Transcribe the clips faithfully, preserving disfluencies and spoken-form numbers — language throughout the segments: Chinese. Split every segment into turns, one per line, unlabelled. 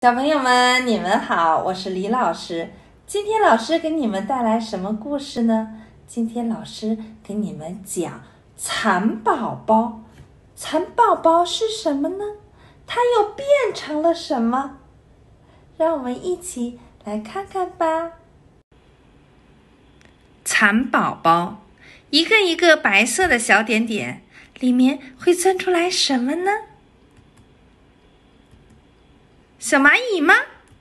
小朋友们，你们好，我是李老师。今天老师给你们带来什么故事呢？今天老师给你们讲蚕宝宝。蚕宝宝是什么呢？它又变成了什么？让我们一起来看看吧。蚕宝宝，一个一个白色的小点点，里面会钻出来什么呢？小蚂蚁吗？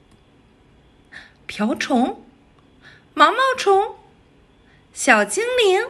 瓢虫、毛毛虫、小精灵？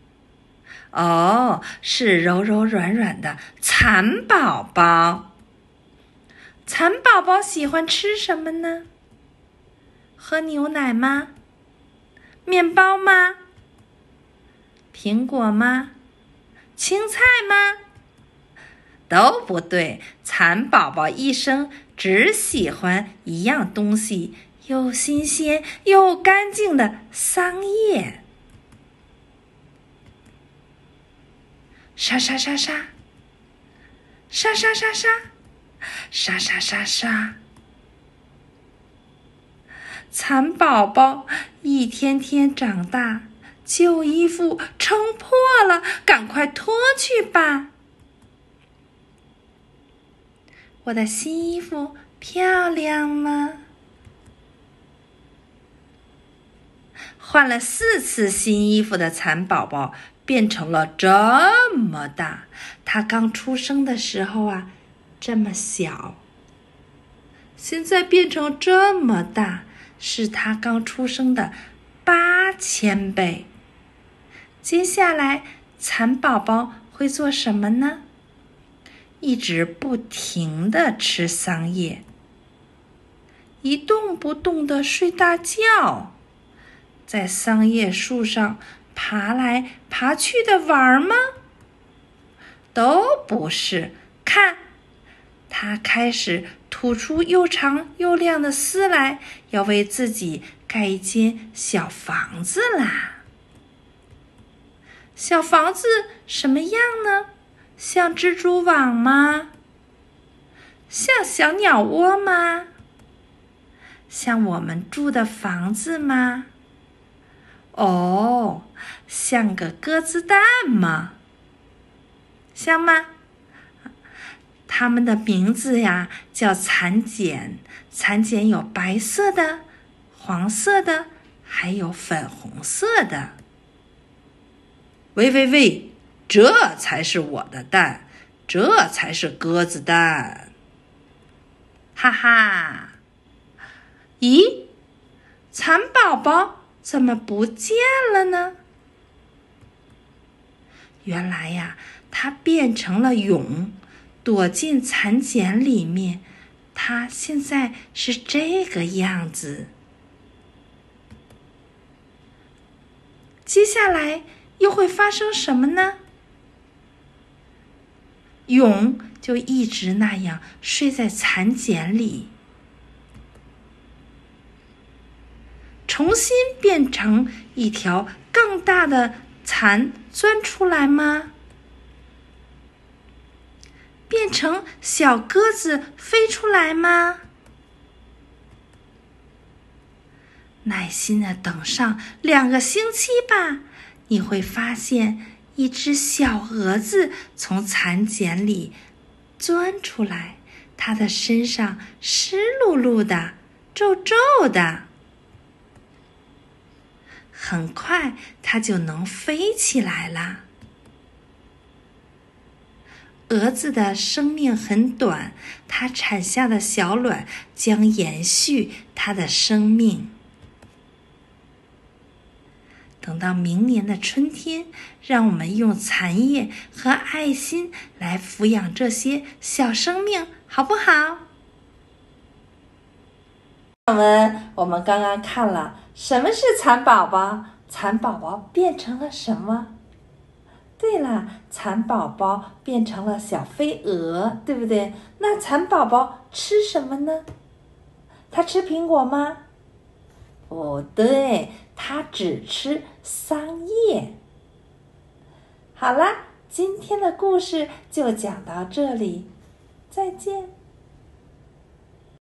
哦，是柔柔软软的蚕宝宝。蚕宝宝喜欢吃什么呢？喝牛奶吗？面包吗？苹果吗？青菜吗？都不对，蚕宝宝一生只喜欢一样东西，又新鲜又干净的桑叶。沙沙沙沙，沙沙沙沙，沙沙沙沙。蚕宝宝一天天长大，旧衣服撑破了，赶快脱去吧。我的新衣服漂亮吗？换了四次新衣服的蚕宝宝变成了这么大，它刚出生的时候啊，这么小。现在变成这么大，是它刚出生的八千倍。接下来，蚕宝宝会做什么呢？一直不停地吃桑叶，一动不动地睡大觉，在桑叶树上爬来爬去的玩吗？都不是。看，它开始吐出又长又亮的丝来，要为自己盖一间小房子啦。小房子什么样呢？像蜘蛛网吗？像小鸟窝吗？像我们住的房子吗？哦，像个鸽子蛋吗？像吗？它们的名字呀叫蚕茧，蚕茧有白色的、黄色的，还有粉红色的。喂喂喂！这才是我的蛋，这才是鸽子蛋。哈哈！咦，蚕宝宝怎么不见了呢？原来呀，它变成了蛹，躲进蚕茧里面。它现在是这个样子。接下来又会发生什么呢？蛹就一直那样睡在蚕茧里，重新变成一条更大的蚕钻出来吗？变成小鸽子飞出来吗？耐心地等上两个星期吧，你会发现一只小蛾子从蚕茧里钻出来，它的身上湿漉漉的、皱皱的。很快，它就能飞起来了。蛾子的生命很短，它产下的小卵将延续它的生命。等到明年的春天，让我们用蚕叶和爱心来抚养这些小生命，好不好？我们我们刚刚看了什么是蚕宝宝，蚕宝宝变成了什么？对了，蚕宝宝变成了小飞蛾，对不对？那蚕宝宝吃什么呢？它吃苹果吗？不对，它只吃桑叶。好啦，今天的故事就讲到这里，再见。